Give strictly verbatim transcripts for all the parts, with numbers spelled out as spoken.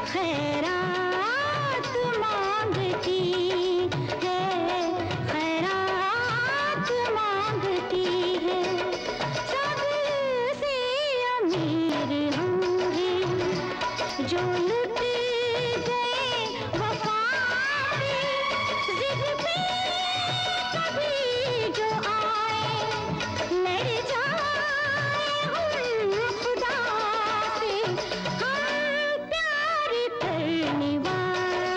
खैरात मांगती है, खैरात मांगती है। सबसे अमीर हम हैं जो लुट गए वफा पे, जिद पे कभी जो आए लड़ जाए हम खुदा से, हम प्यार करने वाले।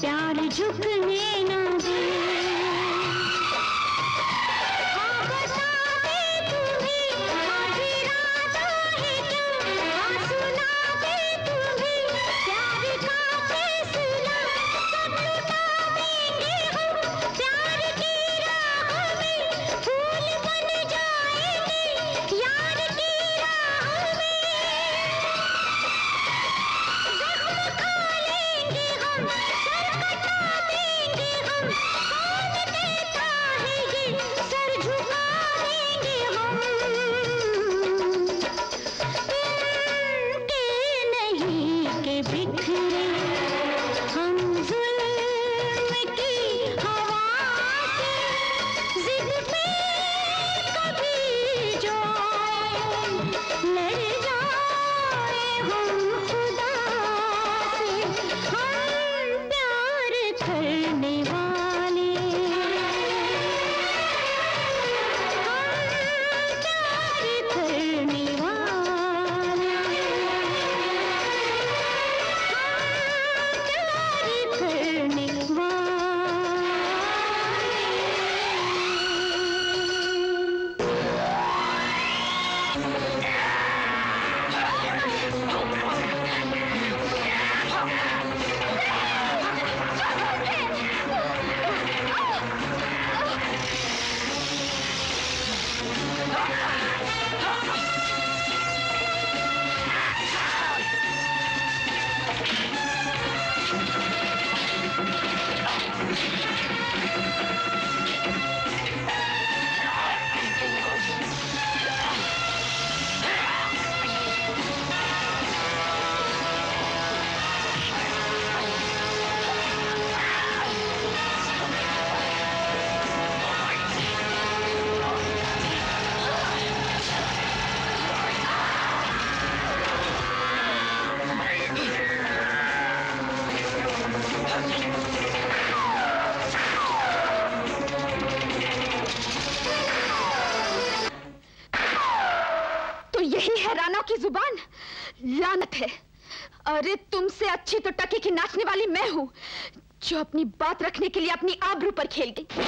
झुकने न दे। हाँ बता की जुबान, लानत है। अरे तुमसे अच्छी तो टकी की नाचने वाली मैं हूँ, जो अपनी बात रखने के लिए अपनी आबरू पर खेल गई।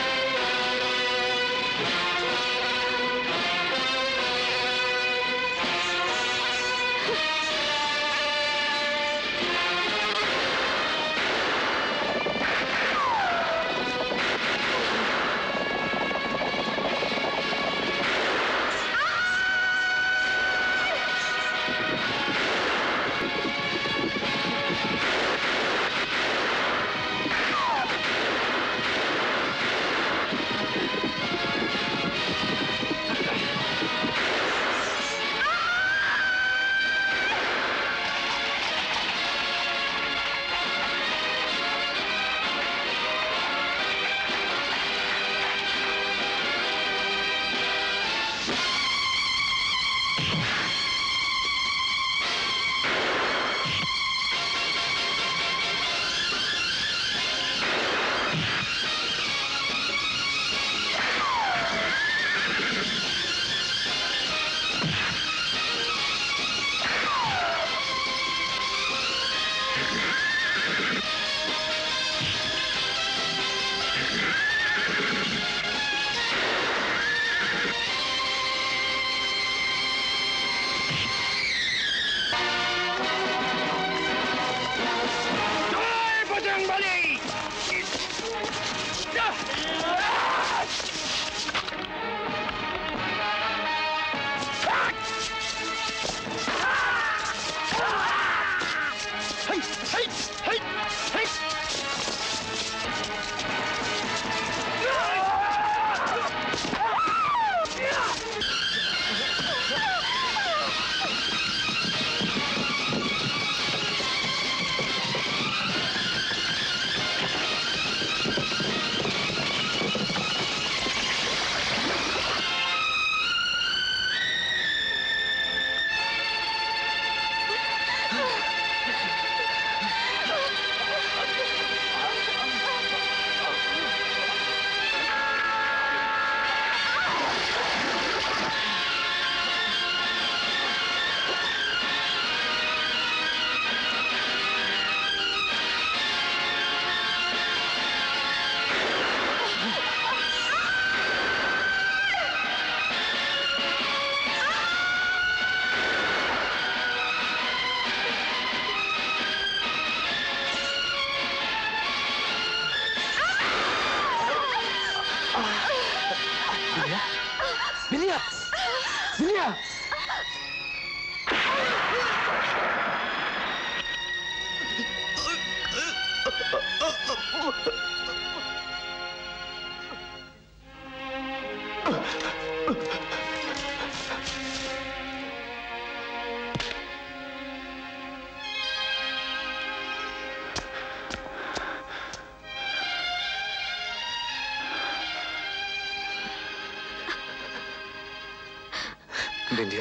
बिंदिया,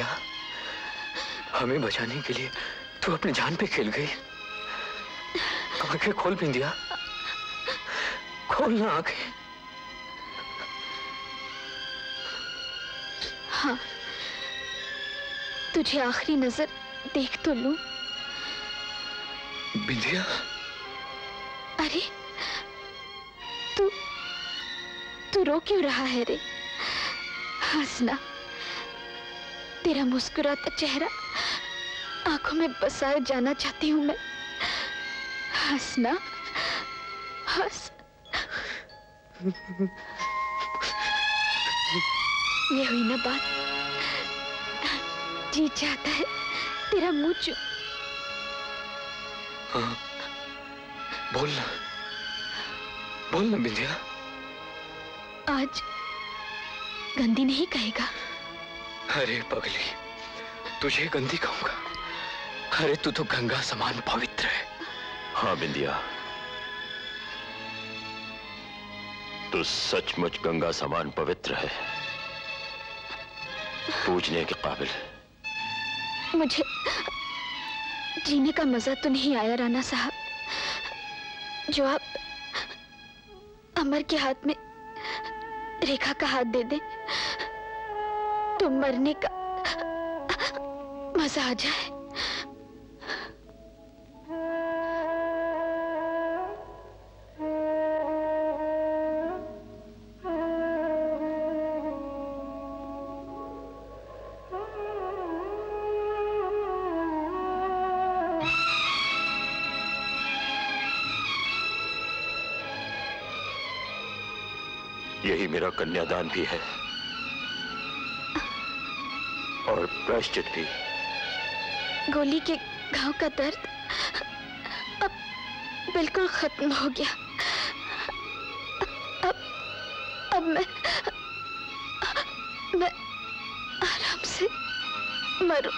हमें बचाने के लिए तू अपनी जान पे खेल गई। आंखें खोल बिंदिया, खोल ना आंखें। हाँ, तुझे आखिरी नजर देख तो लूं। बिंदिया, अरे तू तू रो क्यों रहा है रे? हंसना, तेरा मुस्कुराता चेहरा आंखों में बसाए जाना चाहती हूं मैं। हंसना, हंस। ये हुई ना बात, जी चाहता है तेरा मुंह चूम। हाँ, बोलना, बोलना बिंदिया। आज गंदी नहीं कहेगा? अरे पगली, तुझे गंदी कहूंगा? अरे तू तो गंगा समान पवित्र है। हाँ बिंदिया, तू सचमुच गंगा समान पवित्र है, पूजने के काबिल। मुझे जीने का मजा तो नहीं आया राणा साहब, जो आप अमर के हाथ में रेखा का हाथ दे दे तो मरने का मजा आ जाए। यही मेरा कन्यादान भी है और प्रायश्चित भी। गोली के घाव का दर्द अब बिल्कुल खत्म हो गया। अब अब मैं मैं आराम से मरूं।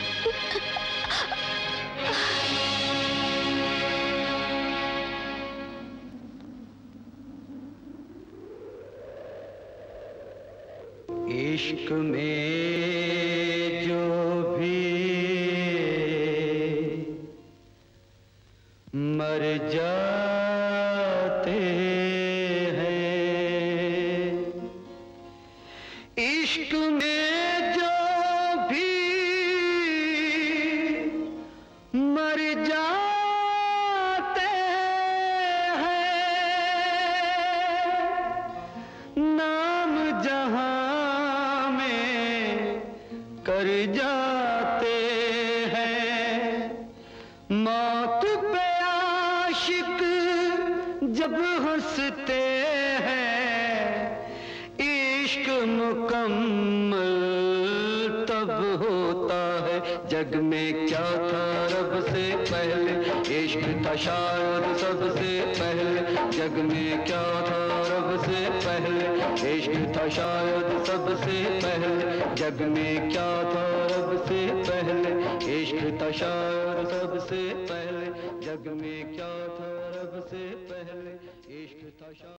इश्क में जो भी मर जाते हैं, इश्क में जो भी मर जाते हैं, नाम जहां कर जाते हैं। मौत पे आशिक जब हंसते हैं, इश्क मुकम्मल तब होता है। जग में क्या था रब से पहले, इश्क था शायद सबसे पहले। जग में क्या था रब से पहले, इश्क था शायद सबसे पहले। जग में क्या था रब से पहले, इश्क था शायद सबसे पहले। जग में क्या था रब से पहले, इश्क था शायद